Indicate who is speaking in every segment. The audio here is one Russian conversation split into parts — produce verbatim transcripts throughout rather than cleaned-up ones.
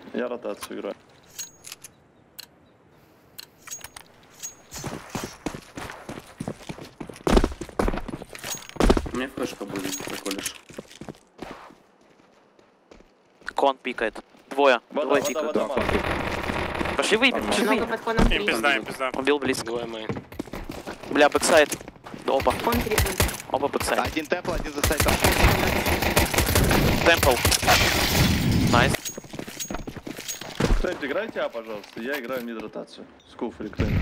Speaker 1: Я ротацию играю.
Speaker 2: У меня флешка будет, приколишь.
Speaker 3: Кон пикает. Двое.
Speaker 1: Вода,
Speaker 3: Двое
Speaker 1: вода,
Speaker 3: пикают.
Speaker 1: вода, вода.
Speaker 3: Пошли выйдем, пошли
Speaker 4: Много
Speaker 3: выйдем.
Speaker 4: под коном
Speaker 5: Им
Speaker 4: три.
Speaker 5: пизда, им пизда.
Speaker 3: Убил близко.
Speaker 6: Двое мои.
Speaker 3: Бля, бэксайд. Оба.
Speaker 4: Кон три будет.
Speaker 3: Оба бэксайд.
Speaker 7: Один темпл, один за сайтом.
Speaker 3: Темпл. Найс.
Speaker 1: Кто-нибудь играйте, а, пожалуйста. Я играю мид-ротацию. Скуф или кто-нибудь.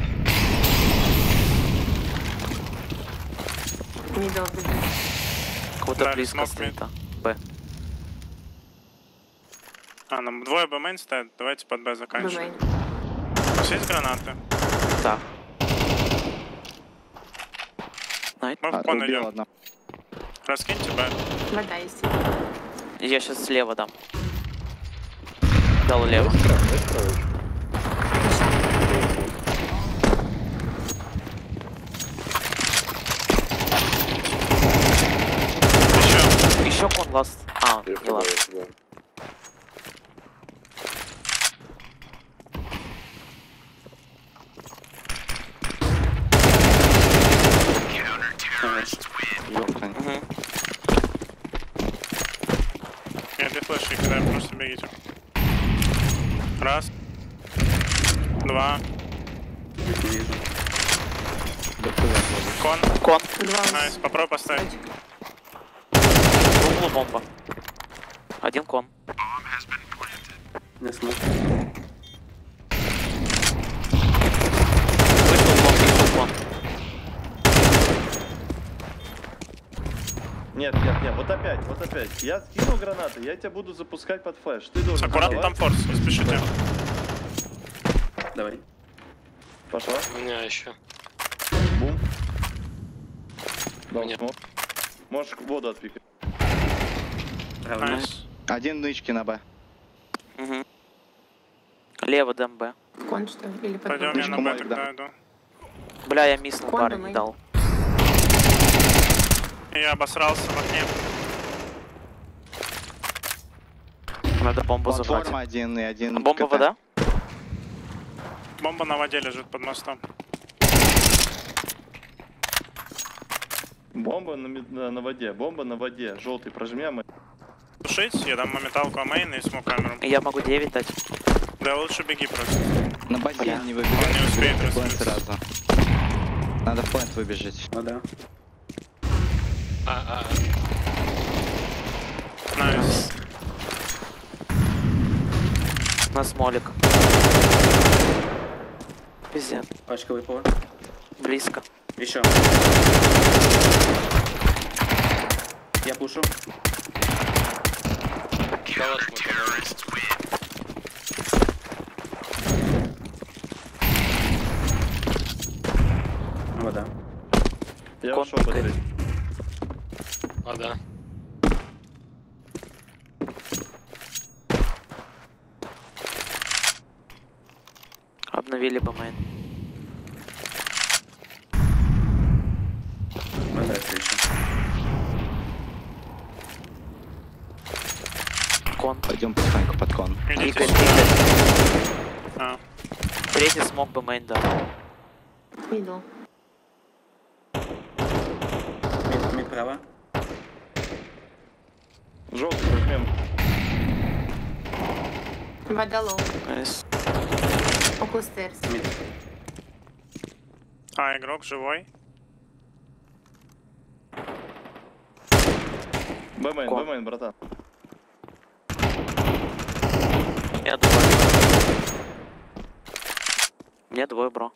Speaker 4: Мидл будет.
Speaker 3: Кого-то
Speaker 5: Да,
Speaker 3: близко
Speaker 5: смог
Speaker 3: стоит,
Speaker 5: мид.
Speaker 3: а. Б.
Speaker 5: А, нам двое Б мейн стоят. Давайте под Б заканчиваем.
Speaker 4: Бывает.
Speaker 5: У вас есть гранаты?
Speaker 3: Да. Найт.
Speaker 5: Мы
Speaker 7: А,
Speaker 5: в кон
Speaker 7: убил
Speaker 5: идем.
Speaker 7: одна.
Speaker 5: Раскиньте Б.
Speaker 4: Вода есть.
Speaker 3: Я сейчас слева дам. Дал лево.
Speaker 5: Еще.
Speaker 3: Еще кон ласт. А, не ласт. Угу.
Speaker 5: Я две флешки кидаю, просто бегите. Раз. Два.
Speaker 2: Не вижу.
Speaker 5: Кон.
Speaker 3: Кон.
Speaker 4: Два.
Speaker 5: Найс. Попробуй поставить.
Speaker 3: В углу бомба. Один кон.
Speaker 2: Не смог.
Speaker 3: Вышел кон, вышел кон.
Speaker 1: Нет, нет, нет, вот опять, вот опять. Я скину гранаты, я тебя буду запускать под флеш. Ты должен
Speaker 5: Аккуратно там
Speaker 1: вставать.
Speaker 5: форс, не спешите.
Speaker 2: Давай.
Speaker 1: Пошла.
Speaker 6: У меня еще.
Speaker 1: Бум. Дал
Speaker 6: Мне.
Speaker 1: смог. Можешь воду отпикать.
Speaker 2: Равно.
Speaker 5: Найс.
Speaker 7: Один нычки на Б.
Speaker 3: Угу. Лево дам Б.
Speaker 4: Кон что ли? Или под
Speaker 5: Пойдем,
Speaker 4: кон?
Speaker 5: я на Б
Speaker 7: Мой,
Speaker 5: тогда
Speaker 7: да.
Speaker 5: иду.
Speaker 3: Бля, я миснул,
Speaker 4: Кон
Speaker 3: парень
Speaker 4: думай.
Speaker 3: не дал.
Speaker 5: Я обосрался в окне.
Speaker 3: Надо бомбу зажать.
Speaker 7: Платформа один и один.
Speaker 3: А бомба
Speaker 7: КТ.
Speaker 3: вода?
Speaker 5: Бомба на воде лежит под мостом.
Speaker 1: Бомба на, ми- на, на воде, бомба на воде. Желтый прожми, а мы...
Speaker 5: Тушить, я дам моменталку амейн и смог камеру.
Speaker 3: Я могу девять дать.
Speaker 5: Да лучше беги против.
Speaker 7: На базе
Speaker 3: Бля.
Speaker 7: не
Speaker 5: Он не
Speaker 7: выбегает.
Speaker 5: успеет
Speaker 7: Плент
Speaker 5: раскрыться.
Speaker 7: сразу. Надо в плент выбежать.
Speaker 2: Вода.
Speaker 6: А, а,
Speaker 5: Найс.
Speaker 3: На смолик. Пиздец.
Speaker 2: Пачковый повар.
Speaker 3: Близко.
Speaker 2: Еще. Я пушу.
Speaker 6: калаш мой, по-моему.
Speaker 2: Вода.
Speaker 1: Я
Speaker 3: Кон
Speaker 1: ушел
Speaker 3: пикает.
Speaker 1: под
Speaker 6: А, да.
Speaker 3: Обновили бы мейн.
Speaker 2: Вода еще.
Speaker 3: Кон.
Speaker 7: Пойдем потихоньку под кон.
Speaker 5: Идите
Speaker 3: Пикает,
Speaker 5: сюда.
Speaker 3: пикает.
Speaker 5: А,
Speaker 3: Третий смог бы мейн дал.
Speaker 4: Мидл.
Speaker 2: Мид, мид право.
Speaker 1: Желтый прожмем.
Speaker 4: Вода лоу.
Speaker 3: Найс.
Speaker 4: Около стейрс.
Speaker 2: Мид.
Speaker 5: а игрок живой.
Speaker 1: Б-мейн,
Speaker 3: Кон.
Speaker 1: Б-мейн, братан.
Speaker 3: Я двое. Мне двое, бро.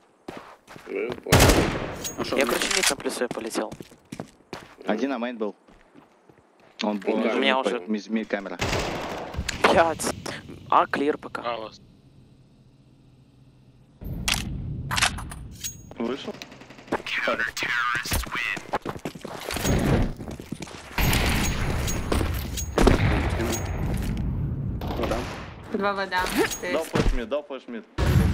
Speaker 2: Ушел.
Speaker 3: Я, короче, мид на плюсе полетел.
Speaker 7: Один на мейн был. Он был.
Speaker 3: У меня уже-
Speaker 7: Ми камера.
Speaker 3: Пять. А, клир пока.
Speaker 6: А, у вас.
Speaker 1: Вышел?
Speaker 2: Вода.
Speaker 4: Два вода.
Speaker 1: Дал
Speaker 4: Стейрс.
Speaker 1: флеш-мид, дал флеш-мид.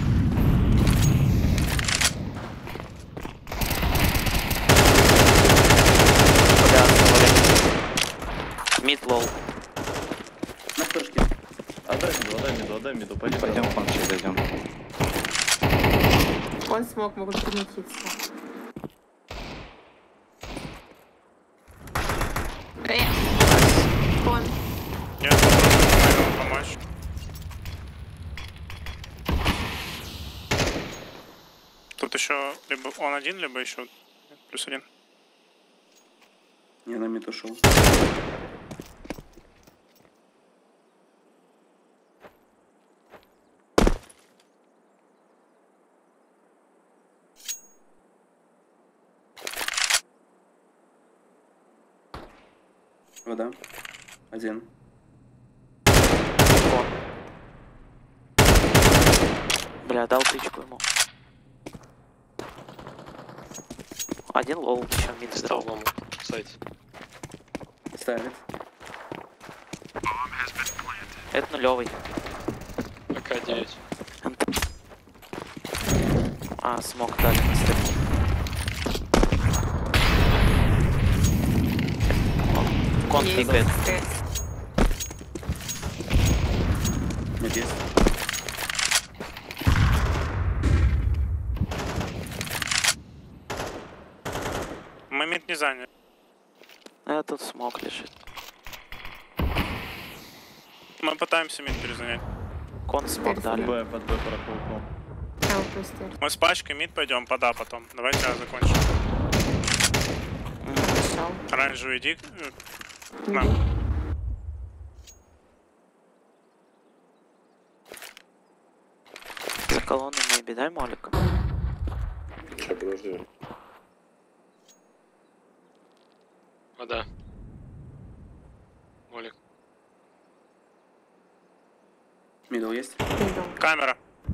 Speaker 3: Бля, смолик. Мид лол.
Speaker 2: На флешке.
Speaker 1: Отдай мне, отдай отдай миду, отдай миду, пойди.
Speaker 7: Пойдем к вам сейчас зайдем.
Speaker 4: Он смог, могут переместиться. Э, он.
Speaker 5: Я попробую помочь. Тут еще либо он один, либо еще плюс один.
Speaker 2: Я на мид ушел. Вода. Один.
Speaker 3: Кон. Бля, дал тычку ему. Один лол еще мид
Speaker 6: Стал
Speaker 3: сдал.
Speaker 6: вам сайт.
Speaker 2: Ставит.
Speaker 3: Это нулевый.
Speaker 6: АК девять.
Speaker 3: А, смог дали на стык. Кон
Speaker 4: Есть
Speaker 3: пикает.
Speaker 4: стресс.
Speaker 2: Мид есть.
Speaker 5: Мы мид не заняли.
Speaker 3: А тут смог лежит.
Speaker 5: Мы пытаемся мид перезанять.
Speaker 3: Кон смог дали.
Speaker 1: Б, под Б проходит.
Speaker 4: А, пустырь.
Speaker 5: Мы с пачкой мид пойдем, пода потом. Давайте я закончу.
Speaker 4: Пришел.
Speaker 5: Оранжевый иди. э, На.
Speaker 3: За колонной не дай молик.
Speaker 8: Сейчас, подожди.
Speaker 6: Вода. Молик.
Speaker 2: Мидл есть.
Speaker 4: Иду.
Speaker 5: Камера.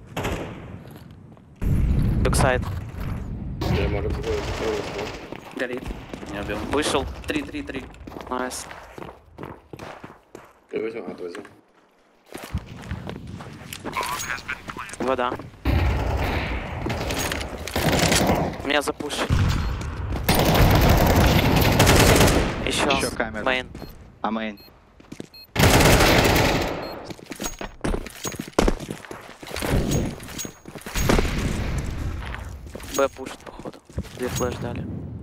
Speaker 3: Бэксайд.
Speaker 8: Я могу закрыть, закрыть.
Speaker 2: Горит. Не убил.
Speaker 3: Вышел.
Speaker 2: Три, три, три.
Speaker 3: Найс.
Speaker 8: Я возьму, а, ты возьму.
Speaker 3: Вода. Меня запушит. Еще.
Speaker 7: Еще камера.
Speaker 3: Мейн.
Speaker 7: А мейн.
Speaker 3: Б пушит, походу. Две флеш дали.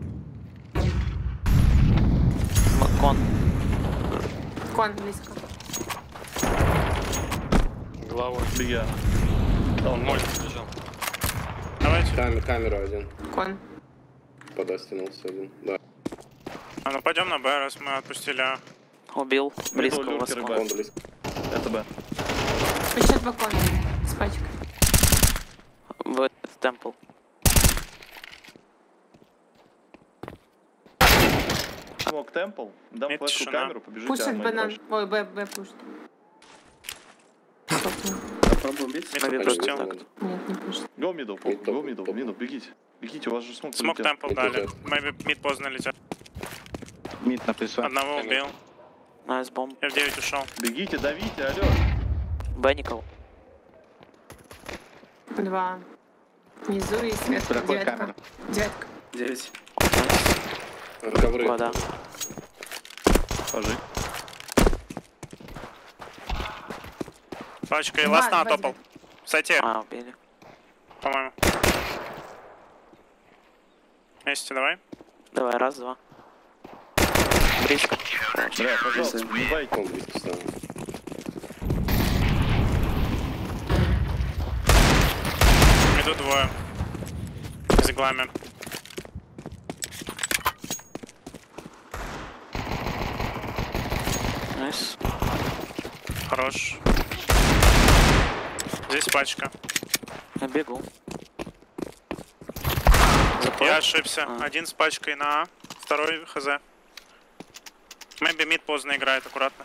Speaker 3: М- Кон.
Speaker 4: Кон близко.
Speaker 6: Головой.
Speaker 1: Беги.
Speaker 6: Он молик лежал.
Speaker 5: Давайте.
Speaker 8: Камера, камера один.
Speaker 4: Кон.
Speaker 8: Пода стянулся один. Да.
Speaker 5: А ну пойдем на Б, раз мы отпустили А.
Speaker 3: Убил. Близко у вас.
Speaker 1: люркер,
Speaker 3: кон.
Speaker 8: Он близко.
Speaker 1: Это Б.
Speaker 4: Еще два кона. С пачкой.
Speaker 3: В темпл.
Speaker 1: Смог темпл. Дам
Speaker 5: Мид
Speaker 1: флешку
Speaker 5: тишина.
Speaker 1: камеру, побежите.
Speaker 4: Пушит
Speaker 1: а, мейн
Speaker 4: банан.
Speaker 1: дальше.
Speaker 4: Ой, Б, Б пушит. Стопнул.
Speaker 2: Попробуй убить.
Speaker 5: Мид
Speaker 3: Maybe
Speaker 5: отпустил.
Speaker 3: просто так.
Speaker 4: Нет, не пушит.
Speaker 1: Go middle, пол,
Speaker 8: Мид топ,
Speaker 1: go middle,
Speaker 8: топ.
Speaker 1: middle, бегите. Бегите, у вас же смог
Speaker 5: Смог
Speaker 1: полетел.
Speaker 5: темпл
Speaker 8: Мид
Speaker 5: дали.
Speaker 8: летят.
Speaker 5: Мэйби мид поздно летят.
Speaker 7: Мид на плюсу.
Speaker 5: Одного
Speaker 6: Камера.
Speaker 5: убил.
Speaker 3: Найс бомб.
Speaker 5: Я в девять ушел.
Speaker 1: Бегите, давите, алло.
Speaker 3: Б никого.
Speaker 4: Два. Внизу и сверху.
Speaker 7: Проходит
Speaker 4: Девятка.
Speaker 7: камера.
Speaker 4: Девятка.
Speaker 2: Девять.
Speaker 8: Ковры.
Speaker 3: Вода.
Speaker 1: Пожи.
Speaker 5: Пачка и
Speaker 4: Два,
Speaker 5: ласт
Speaker 4: два,
Speaker 5: натопал. Сайте,
Speaker 3: А, убили.
Speaker 5: по-моему. Вместе давай.
Speaker 3: Давай, раз, два. Близко.
Speaker 1: Бля, пожалуйста, не байте.
Speaker 8: Он близко стал.
Speaker 5: Иду двое. Из иглами.
Speaker 3: Найс.
Speaker 5: Хорош. Здесь пачка.
Speaker 3: Я бегу.
Speaker 5: Я ошибся.
Speaker 3: А.
Speaker 5: Один с пачкой на А, второй хз. Мэйби мид поздно играет, аккуратно.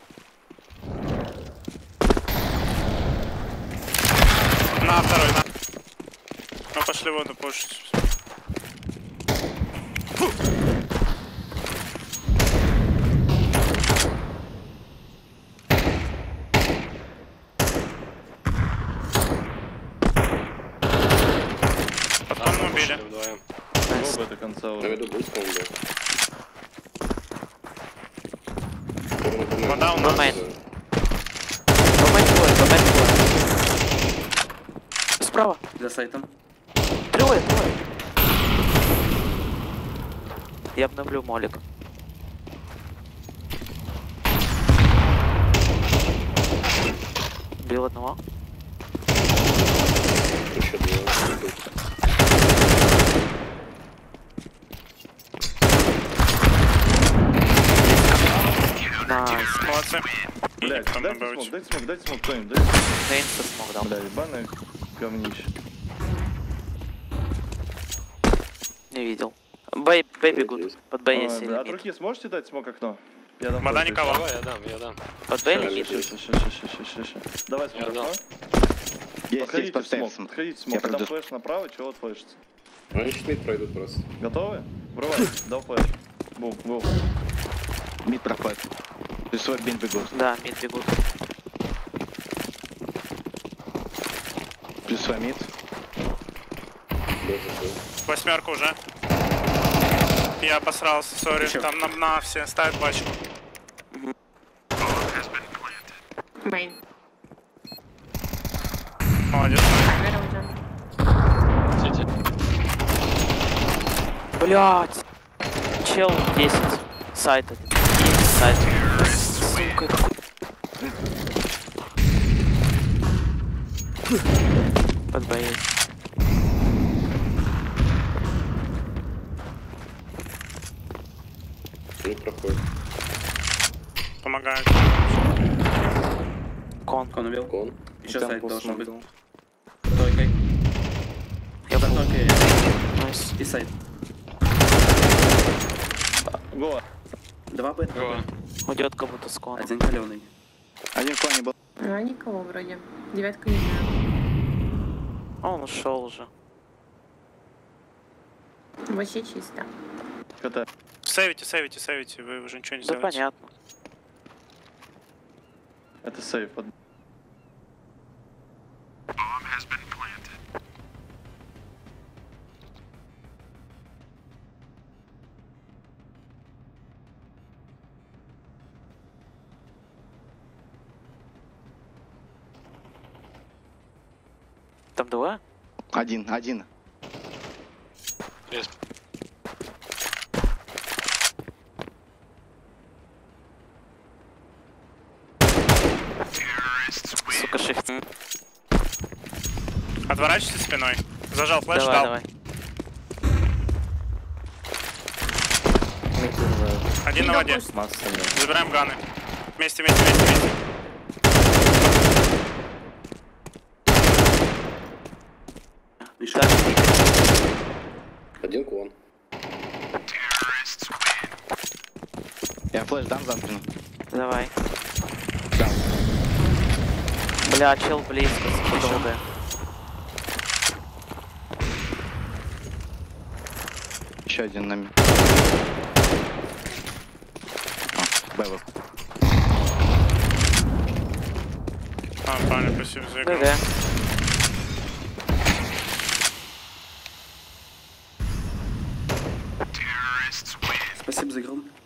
Speaker 5: На второй, на. Ну пошли воду пушить. Потом убили.
Speaker 6: Пошли вдвоем.
Speaker 1: Go Б до конца
Speaker 8: На
Speaker 1: уже.
Speaker 8: виду будет, по-моему, был.
Speaker 5: Вода у
Speaker 3: Б
Speaker 5: нас.
Speaker 3: мейн. Б мейн двое, Б мейн двое. справа.
Speaker 2: За сайтом.
Speaker 3: Трое, трое. Я обновлю молик. Бил одного.
Speaker 8: Еще два.
Speaker 3: Найс.
Speaker 5: Молодцы. И
Speaker 1: Блядь,
Speaker 5: потом
Speaker 1: дайте
Speaker 5: набивать.
Speaker 1: смог, дайте смог, дайте смог, кто-нибудь, дайте смог.
Speaker 3: Нейнса смог дал.
Speaker 1: Бля, ебаное говнище.
Speaker 3: Не видел. Бэй, бэй бегут.
Speaker 8: Есть.
Speaker 3: Под Бэй
Speaker 1: А,
Speaker 3: есть
Speaker 1: бля,
Speaker 3: или
Speaker 1: от
Speaker 3: мид?
Speaker 1: руки сможете дать смог окно? Я дам
Speaker 5: Вода
Speaker 1: флеш,
Speaker 5: никого.
Speaker 6: Давай, я дам, я дам.
Speaker 3: Под Бэй или
Speaker 8: Ща,
Speaker 3: мид?
Speaker 1: Ща, ща, ща, ща, ща, ща, ща, ща. Давай смог
Speaker 6: Я дал.
Speaker 1: окно.
Speaker 7: Есть, есть
Speaker 1: Подходите
Speaker 7: под
Speaker 1: в смог,
Speaker 7: стейрсом.
Speaker 1: подходите в
Speaker 7: Я
Speaker 1: смог. Я дам
Speaker 7: пройду.
Speaker 1: флеш направо, чего вот флешится.
Speaker 8: Они сейчас мид пройдут просто.
Speaker 1: Готовы? Врывай, дал флеш. Бум, бум.
Speaker 7: Мид проходит. Ты свой бин бегут.
Speaker 3: Да, мид бегут.
Speaker 7: Плюс свой мид.
Speaker 8: Боже, что?
Speaker 5: Восьмерка уже. Я обосрался, сори.
Speaker 2: Еще.
Speaker 5: Там на, на все ставят бачку.
Speaker 4: Бейн.
Speaker 5: Молодец.
Speaker 4: Камера уже.
Speaker 6: Сити.
Speaker 3: Блять. Чел десять. Сайт один. Сайт. Сука, какой... Под Бэй есть.
Speaker 8: Не проходит.
Speaker 5: Помогают.
Speaker 3: Кон.
Speaker 2: Кон убил.
Speaker 8: Кон.
Speaker 2: Еще
Speaker 3: Там
Speaker 2: сайт
Speaker 3: был
Speaker 2: должен быть.
Speaker 3: смог.
Speaker 2: Тройкой.
Speaker 3: Я
Speaker 2: За
Speaker 3: был.
Speaker 2: тройкой.
Speaker 3: Найс.
Speaker 2: И сайт.
Speaker 1: Го.
Speaker 2: Два бет.
Speaker 6: Гоа.
Speaker 3: Уйдет как будто с коном.
Speaker 2: Один каленый.
Speaker 7: Один кони был.
Speaker 4: А, никого вроде. Девятка не знаю.
Speaker 3: А он ушел уже.
Speaker 4: Вообще чисто.
Speaker 1: КТ.
Speaker 5: Сейвите, сейвите, сейвите. Вы уже ничего не
Speaker 3: Да
Speaker 5: сделаете.
Speaker 3: понятно.
Speaker 1: Это сейф.
Speaker 3: Там двое?
Speaker 7: Один, один.
Speaker 6: Есть.
Speaker 3: Сука, шифт.
Speaker 5: Отворачивайся спиной. Зажал флеш,
Speaker 3: Давай,
Speaker 5: дал.
Speaker 3: давай.
Speaker 5: Один на
Speaker 4: Мидл
Speaker 5: воде.
Speaker 4: пуш.
Speaker 5: Забираем ганы. Вместе, вместе, вместе, вместе.
Speaker 2: Еще.
Speaker 3: Да.
Speaker 8: Один клон.
Speaker 7: Я флеш дам за спину.
Speaker 3: Давай.
Speaker 7: Дам.
Speaker 3: Бля, чел близко, с ПД.
Speaker 7: Еще один на мид. А, Б был.
Speaker 5: А, правильно, спасибо за игру.
Speaker 3: ГГ.
Speaker 2: Спасибо за игру.